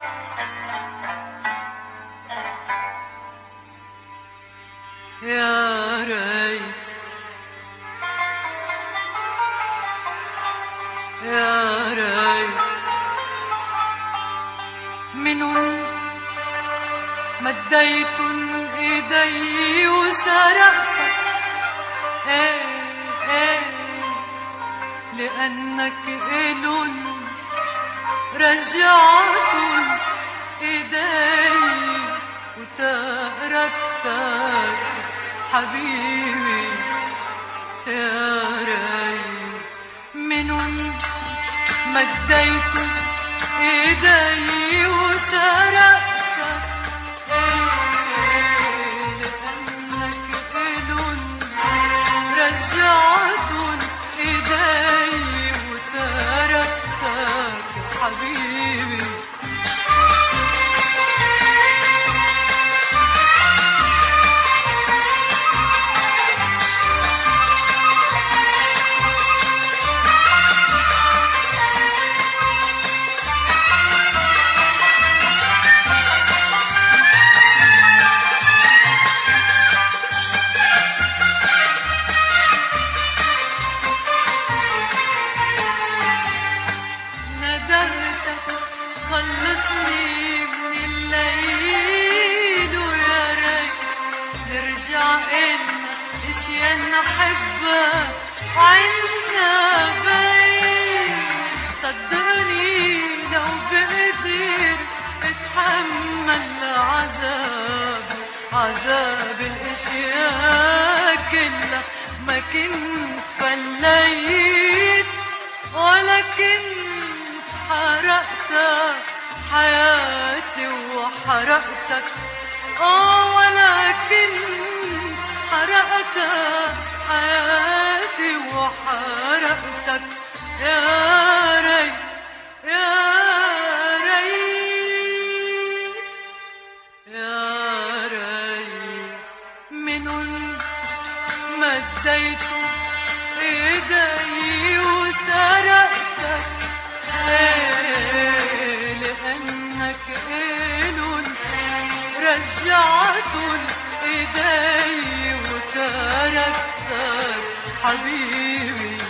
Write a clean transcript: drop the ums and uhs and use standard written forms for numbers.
يا ريت يا ريت منن مديت ايدي وسرقتك، لأنك إلن رجعت ايدي وتركتك حبيبي. يا ريت منن مديت ايدي وسرقتك، لأنك إلن رجعت ايدي وتركتك حبيبي. خلصني من الليل ويا ريت نرجع إلنا اشياء نحبها عنا بين. صدقني لو بقدر اتحمل عذاب الاشياء كلها ما كنت فليت ولا كنت حرقتك حياتي وحرقتك، ولكن حرقتك حياتي وحرقتك. يا ريت يا ريت يا ريت منن مديت ايدي وسرقتك، لأنك إلن رجعت ايدي وتركتك حبيبي.